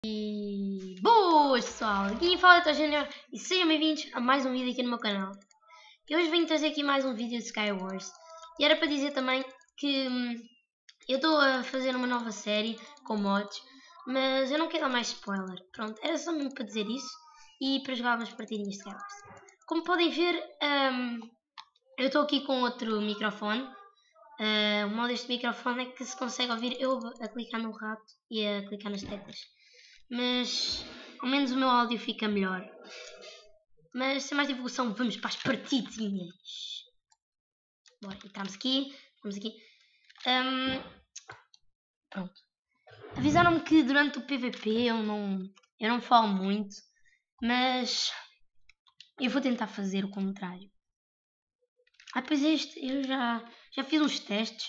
E boas pessoal, aqui fala Vitor Júnior e sejam bem-vindos a mais um vídeo aqui no meu canal. E hoje venho trazer aqui mais um vídeo de Skywars. E era para dizer também que eu estou a fazer uma nova série com mods, mas eu não quero dar mais spoiler. Pronto, era só mesmo para dizer isso e para jogar umas partidinhas de Skywars. Como podem ver, eu estou aqui com outro microfone. O mal deste microfone é que se consegue ouvir eu a clicar no rato e a clicar nas teclas. Mas ao menos o meu áudio fica melhor. Mas sem mais divulgação, vamos para as partidinhas. Bora, estamos aqui. Pronto. Avisaram-me que durante o PVP eu não falo muito, mas eu vou tentar fazer o contrário. Pois eu já fiz uns testes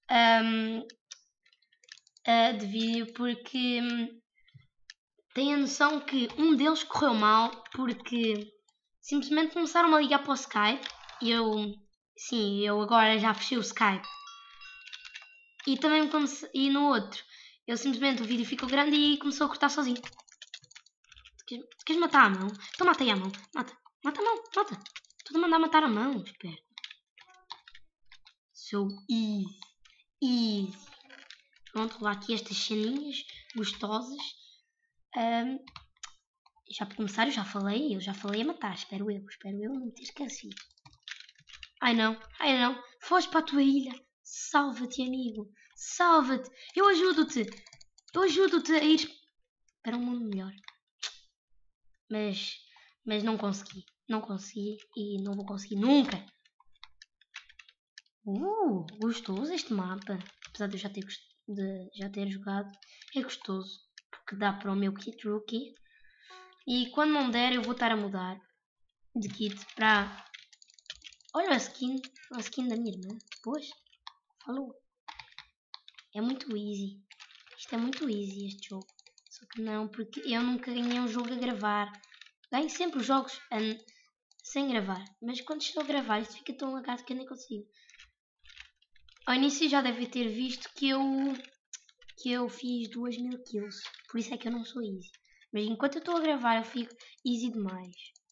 de vídeo porque tenho a noção que um deles correu mal porque simplesmente começaram a ligar para o Skype e eu agora já fechei o Skype. E também e no outro, simplesmente o vídeo ficou grande e começou a cortar sozinho. Queres matar a mão? Então mata aí a mão. Mata a mão, mata. Estou a mandar matar a mão, espera. So easy. Pronto, lá aqui estas ceninhas gostosas. Já para começar, eu já falei a matar, espero eu não ter esquecido. Ai não, foge para a tua ilha, salva-te amigo, salva-te, eu ajudo-te a ir para um mundo melhor. Mas não consegui e não vou conseguir nunca. Gostoso este mapa, apesar de eu já ter jogado, é gostoso, porque dá para o meu kit rookie. E quando não der, eu vou estar a mudar de kit para... Olha a skin da minha irmã. Pois, falou. É muito easy. Isto é muito easy, este jogo. Só que não, porque eu nunca ganhei um jogo a gravar. Ganho sempre os jogos sem gravar. Mas quando estou a gravar, isto fica tão lagado que eu nem consigo. Ao início já deve ter visto que eu fiz 2000 kills. Por isso é que eu não sou easy. Mas enquanto eu estou a gravar eu fico easy demais.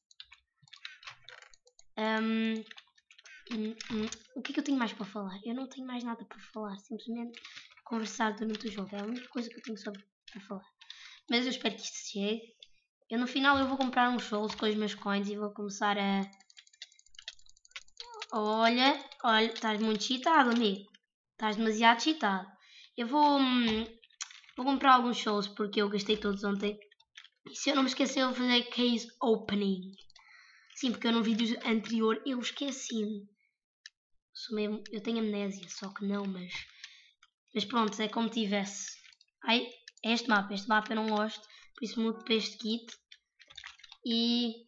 O que é que eu tenho mais para falar? Eu não tenho mais nada para falar. Simplesmente conversar durante o jogo. É a única coisa que eu tenho para falar. Mas eu espero que isto chegue. No final eu vou comprar uns souls com os meus coins e vou começar a... Olha, estás muito cheatado, amigo. Estás demasiado cheatado. Eu vou comprar alguns souls porque eu gastei todos ontem. E se eu não me esquecer, eu vou fazer case opening. Sim, porque eu no vídeo anterior eu esqueci-me. Eu tenho amnésia, só que não, mas pronto, é como tivesse. É este mapa eu não gosto, por isso mudo para este kit. E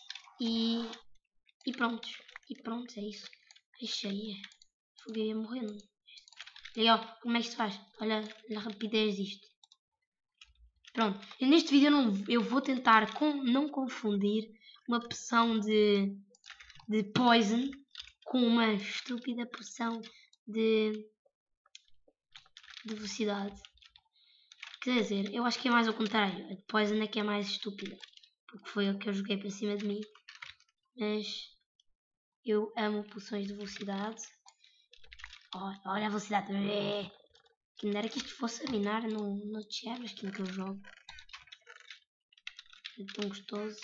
pronto, é isso. Isso aí é. Foguei a morrer. E ó, como é que se faz? Olha a rapidez disto. Pronto, e neste vídeo eu vou tentar não confundir uma poção de poison com uma estúpida poção de velocidade. Quer dizer, eu acho que é mais ao contrário. A de poison é que é mais estúpida, porque foi a que eu joguei para cima de mim. Mas eu amo poções de velocidade. Olha a velocidade. Quem dera que isto fosse a minar no Chevrolet que eu jogo. Era tão gostoso.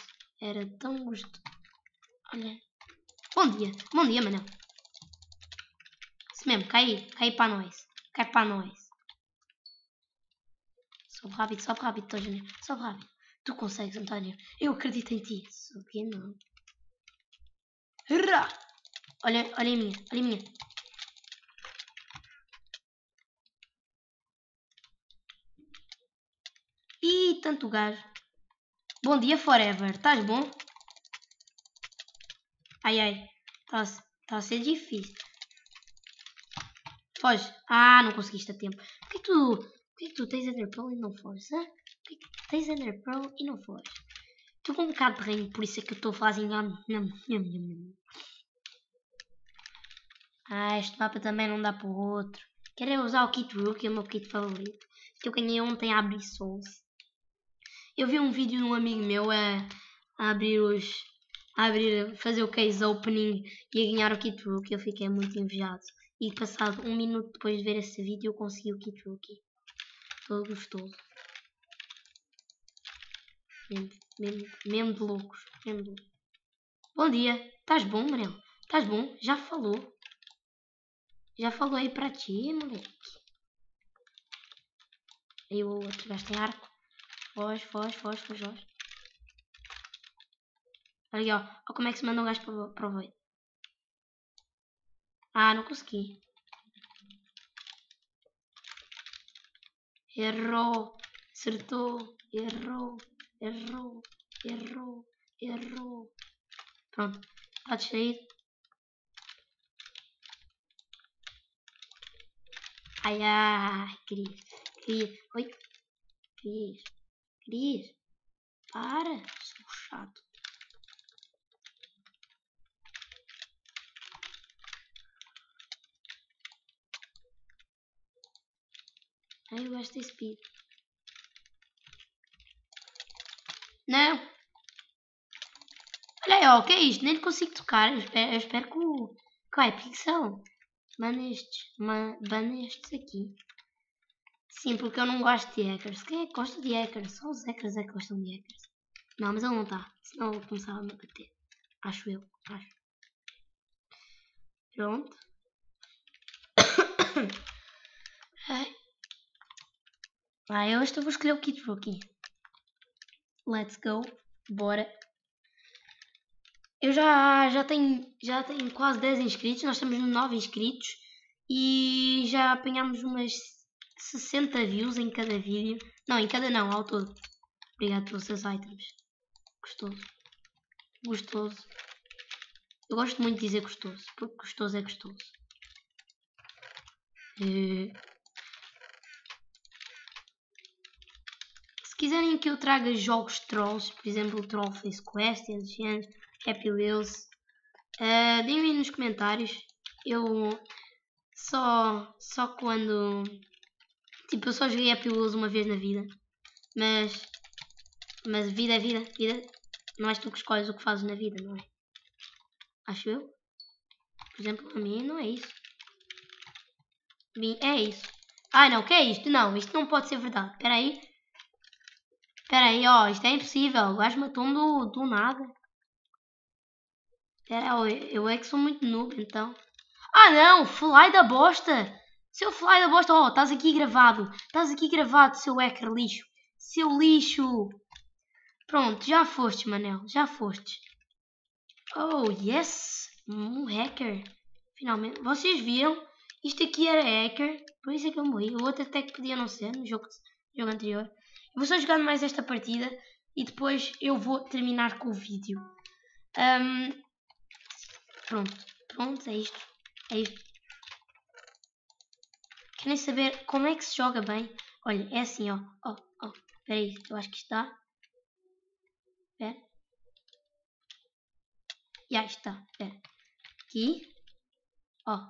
Olha. Bom dia, Manel. Isso mesmo, cai para nós. Sobe rápido, António. Sobe rápido. Tu consegues, António. Eu acredito em ti. Só que não. Olha a minha. Ih, tanto gajo. Bom dia, Forever. Estás bom? Ai. Está a ser difícil. Foge. Não conseguiste a tempo. Por que tu tens Ender Pearl e não foges? Por que tens Ender Pearl e não foges? Estou com um bocado de reino, por isso é que eu estou a falar assim. Este mapa também não dá para o outro. Quero usar o Kit Rook, que é o meu kit favorito. Que eu ganhei ontem a abrir Souls. Eu vi um vídeo de um amigo meu a fazer o case opening e a ganhar o Kit Rookie. Eu fiquei muito invejado. E passado 1 minuto depois de ver esse vídeo eu consegui o Kit Rookie. Todo gostoso. Mesmo de loucos. Bom dia. Estás bom, Manel? Estás bom? Já falou. Já falou aí para ti, moleque. Aí o outro gajo tem arco. Foge. Olha, ó como é que se manda um gajo para o void. Ah, não consegui. Errou. Acertou. Errou. Pronto. Está distraído. Ai, Cris. Oi. Cris. Para. Sou chato. Ai, eu gosto de speed. Não. Olha aí, ó. O que é isto? Nem consigo tocar. Eu espero que o... Vai, pixel. Bana estes aqui. Sim, porque eu não gosto de hackers. Quem é que gosta de hackers? Só os hackers é que gostam de hackers. Não, mas ele não está. Senão ele começava a me bater. Acho eu. Pronto. Eu hoje vou escolher o Kit Rookie. Let's go. Bora. Eu já tenho quase 10 inscritos. Nós estamos no 9 inscritos. E já apanhámos umas 60 views em cada vídeo. Não, em cada não, ao todo. Obrigado pelos seus items. Gostoso. Eu gosto muito de dizer gostoso, porque gostoso é gostoso. Se quiserem que eu traga jogos trolls, por exemplo, Troll Face Quest, Happy Wheels, deem-me nos comentários. Eu só quando... Tipo, eu só joguei Happy Wheels uma vez na vida. Mas vida é vida. Não és tu que escolhes o que fazes na vida, não é? Acho eu. Por exemplo, a mim não é isso. É isso. Ai não, o que é isto? Não, isto não pode ser verdade. Espera aí, ó. Isto é impossível. O gajo matou-me do nada. Espera, eu é que sou muito noob, então. Ah não, fly da bosta. Seu fly da bosta, ó, estás aqui gravado. Seu hacker lixo. Seu lixo. Pronto, já foste, Manel. Já foste. Oh, yes. Um hacker. Finalmente. Vocês viram? Isto aqui era hacker. Por isso é que eu morri. O outro até que podia não ser no jogo anterior. Eu vou só jogar mais esta partida. E depois eu vou terminar com o vídeo. Pronto, é isto. Querem saber como é que se joga bem? Olha, é assim, ó. Espera aí, eu acho que está. Espera. Já está, espera. Aqui. Ó.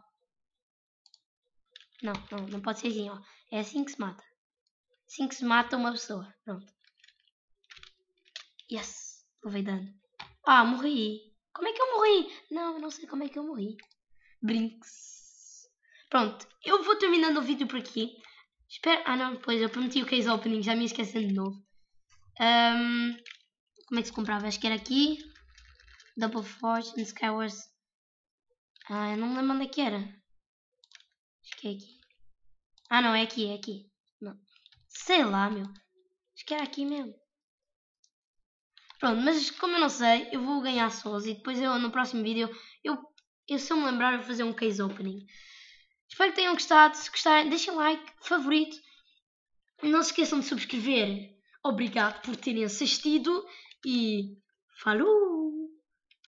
Não pode ser assim, ó. É assim que se mata. Assim que se mata uma pessoa. Pronto. Yes. Levei dano. Ah, morri. Como é que eu morri? Não, eu não sei como é que eu morri. Brinks. Pronto. Eu vou terminando o vídeo por aqui. Espera. Ah, não. Depois eu prometi o case opening. Já me esquecendo de novo. Como é que se comprava? Acho que era aqui. Double Forge and Skywars. Eu não me lembro onde é que era. Acho que é aqui. Ah, não. É aqui. Não. Sei lá, meu. Acho que era aqui mesmo. Pronto, mas como eu não sei, eu vou ganhar solos e depois no próximo vídeo, se eu me lembrar, eu vou fazer um case opening. Espero que tenham gostado. Se gostarem, deixem like, favorito. Não se esqueçam de subscrever. Obrigado por terem assistido e falou!